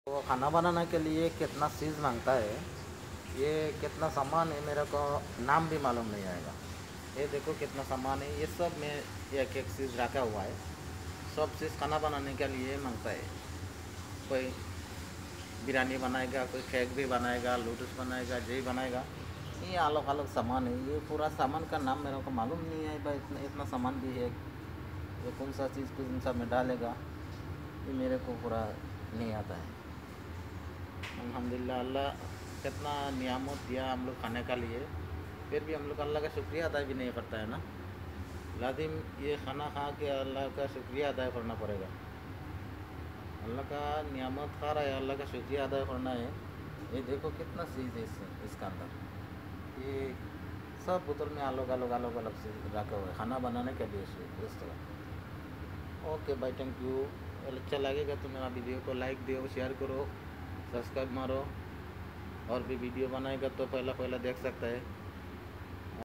तो खाना बनाने के लिए कितना चीज़ मांगता है, ये कितना सामान है मेरे को नाम भी मालूम नहीं आएगा। ये देखो कितना सामान है, ये सब में एक एक चीज़ रखा हुआ है। सब चीज़ खाना बनाने के लिए मांगता है। कोई बिरयानी बनाएगा, कोई केक भी बनाएगा, लूडूस बनाएगा, जी बनाएगा। ये अलग अलग सामान है, ये पूरा सामान का नाम मेरे को मालूम नहीं है भाई। इतना इतना सामान भी है, ये कौन सा चीज़ कौन सा में डालेगा, ये मेरे को पूरा नहीं आता है। अल्हम्दुलिल्लाह, अल्लाह कितना नियामत दिया हम लोग खाने का लिए, फिर भी हम लोग अल्लाह का शुक्रिया अदा भी नहीं करता है ना। लाजिम ये खाना खा के अल्लाह का शुक्रिया अदा करना पड़ेगा। अल्लाह का नियामत खा रहा है, अल्लाह का शुक्रिया अदा करना है। ये देखो कितना चीज़ है इसका अंदर, ये सब बोतल में अलग अलग अलग अलग से रखा हुआ है खाना बनाने के लिए इस तरह। ओके भाई, थैंक यू। अच्छा लगेगा तो मेरा वीडियो को लाइक दो, शेयर करो, सब्सक्राइब मारो। और भी वीडियो बनाएगा तो पहला पहला देख सकता है।